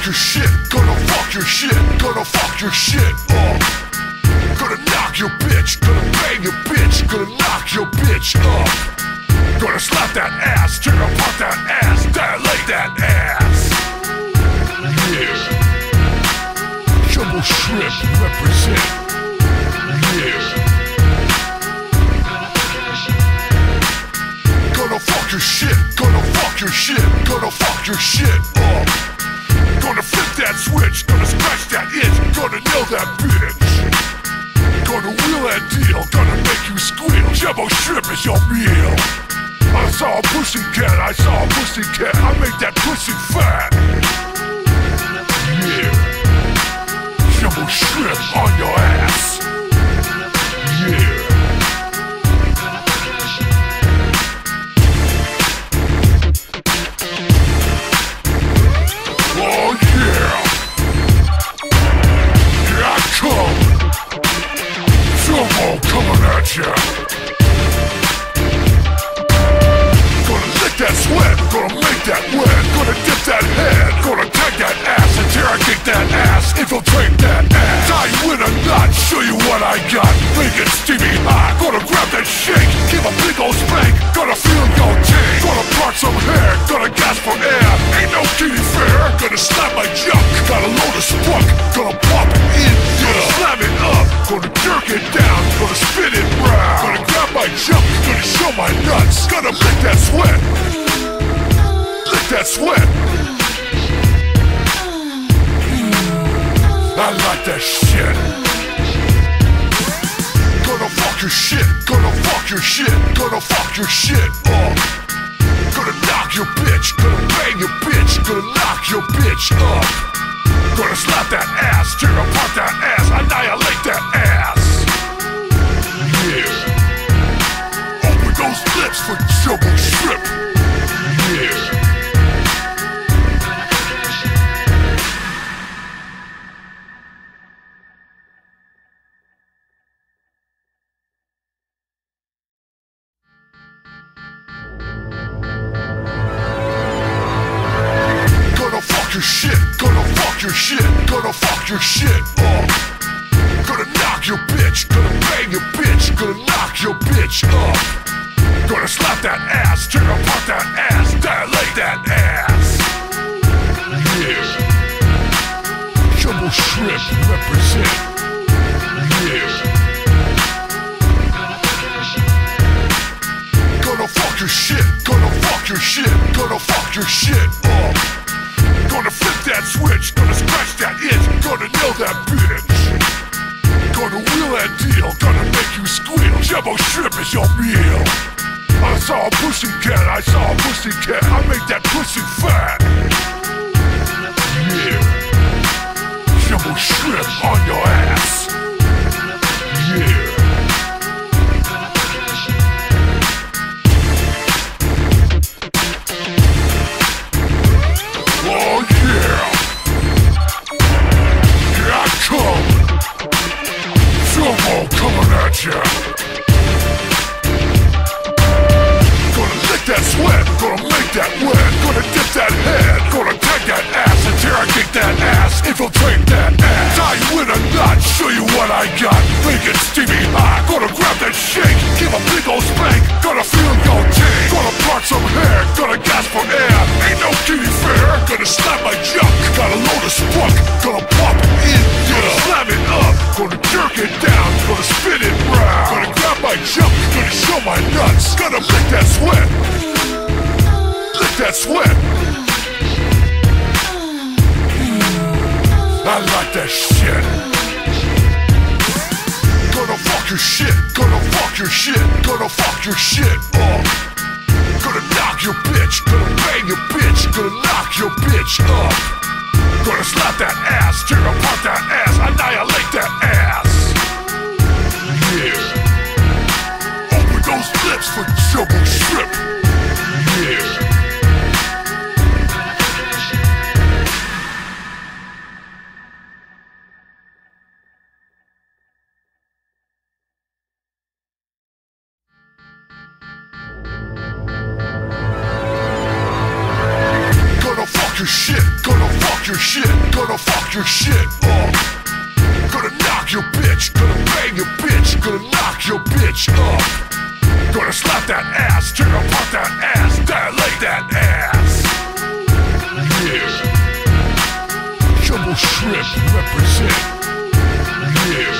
fuck your shit, gonna fuck your shit, gonna fuck your shit up. Gonna knock your bitch, gonna bang your bitch, gonna knock your bitch up. Gonna slap that ass, tear apart that ass, dilate that ass. Yeah. Jumbo Shrimp represent. Yeah. Gonna fuck your shit, gonna fuck your shit, gonna fuck your shit up. Gonna flip that switch, gonna scratch that itch, gonna nail that bitch. Gonna wheel and deal, gonna make you squeal. Jumbo Shrimp is your meal. I saw a pussycat, I saw a pussycat, I made that pussy fat. Yeah. Jumbo Shrimp on your ass. Yeah. Oh yeah. Here I come. Jumbo coming at ya. That sweat, gonna make that wet, gonna dip that head, gonna tag that ass, interrogate that ass, infiltrate that ass, tie you in a knot, show you what I got, make it steamy hot, gonna grab that shake, give a big ol' spank, gonna feel your tank, gonna part some hair, gonna gasp for air, ain't no kitty fair, gonna slap my junk, got a load of spunk, gonna pop it in, gonna slam it up, gonna jerk it down, gonna spin it round, gonna grab my junk, gonna show my nuts, gonna lick that sweat. Lick that sweat. I like that shit. Gonna fuck your shit, gonna fuck your shit, gonna fuck your shit up. Gonna knock your bitch, gonna bang your bitch, gonna knock your bitch up. Gonna slap that ass, tear apart that ass, annihilate that ass. Yeah. Open those lips for Jumbo Shrimp. Yeah. Gonna fuck your shit, gonna fuck your shit, gonna fuck your shit up. Gonna knock your bitch, gonna bang your bitch, gonna knock your bitch up. Gonna slap that ass, tear apart that ass, dilate that ass. Yeah. Jumbo Shrimp represent. Yeah. Gonna fuck your shit, gonna fuck your shit, gonna fuck your shit up. Gonna flip that switch, gonna scratch that itch, gonna nail that bitch. Gonna wheel and deal, gonna make you squeal. Jumbo Shrimp is your meal. I saw a pussycat, I saw a pussycat, I made that pussy fat. Yeah. Jumbo Shrimp on your ass. Yeah. Oh yeah. Here I come. Jumbo coming at ya. That sweat, gonna make that wet, gonna dip that head, gonna tag that ass, interrogate that ass, infiltrate that ass, tie you in a knot, show you what I got, make it steamy hot, gonna grab that shake, give a big ol' spank, gonna feel your tank, gonna part some hair, gonna gasp for air, ain't no kitty fair, gonna slap my junk, got a load of spunk, gonna pop it in, gonna slam it up, gonna jerk it down, gonna spin it round, gonna grab my junk, gonna show my nuts, gonna lick that sweat. Lick that sweat. I like that shit. Gonna fuck your shit, gonna fuck your shit, gonna fuck your shit up. Gonna knock your bitch, gonna bang your bitch, gonna knock your bitch up. Gonna slap that ass, tear apart that ass, annihilate that ass. Yeah. Open those lips for Jumbo Shrimp. Yeah. your shit, gonna fuck your shit up. Gonna knock your bitch, gonna bang your bitch, gonna knock your bitch up. Gonna slap that ass, tear apart that ass, dilate that ass. Yeah. Jumbo Shrimp represent. Yeah.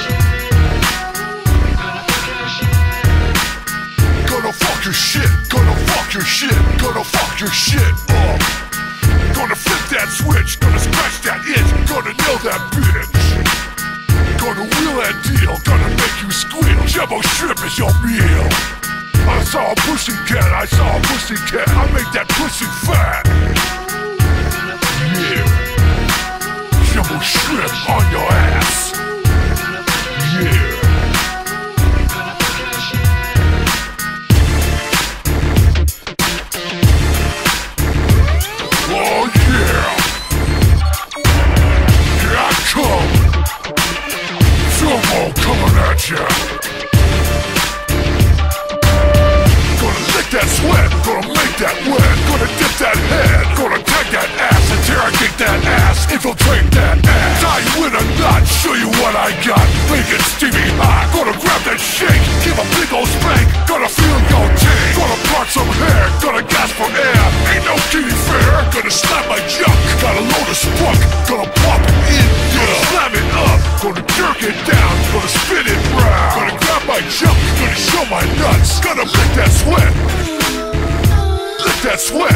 Gonna fuck your shit, gonna fuck your shit, gonna fuck your shit up. Gonna flip that switch, gonna scratch that itch, gonna nail that bitch. Gonna wheel that deal, gonna make you squeal. Jumbo Shrimp is your meal. I saw a pussycat, I saw a pussycat, I make that pussy fat. Yeah. Jumbo Shrimp on your ass. Yeah. Oh yeah. Here I come. Jumbo coming at ya. That sweat, gonna make that wet, gonna dip that head, gonna tag that ass, interrogate that ass, infiltrate that ass, tie you in a knot, show you what I got, make it steamy hot, gonna grab that shake, give a big ol' spank, gonna feel your tank, gonna part some hair, gonna gasp for air, ain't no kitty fair, gonna slap my junk, got a load of spunk, gonna pop it in, gonna slam it up, gonna jerk it down, gonna spin it round, gonna grab my junk, gonna show my nuts, gonna lick that sweat. Lick that sweat.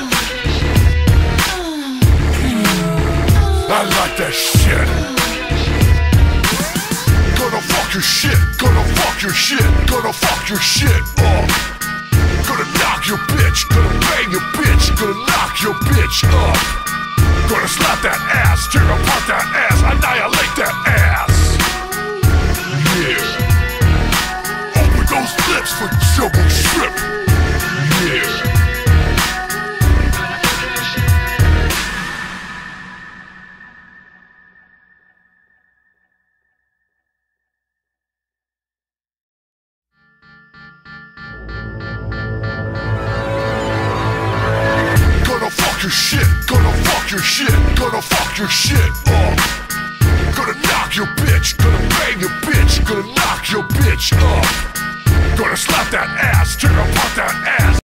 I like that shit. Gonna fuck your shit, gonna fuck your shit, gonna fuck your shit up. Gonna knock your bitch, gonna bang your bitch, gonna knock your bitch up. Gonna slap that ass, tear apart that ass, annihilate that ass. Yeah. Open those lips for Jumbo Shrimp. Yeah. Gonna fuck your shit, gonna fuck your shit, gonna fuck your shit up. Gonna knock your bitch, gonna bang your bitch, gonna knock your bitch up. Gonna slap that ass, tear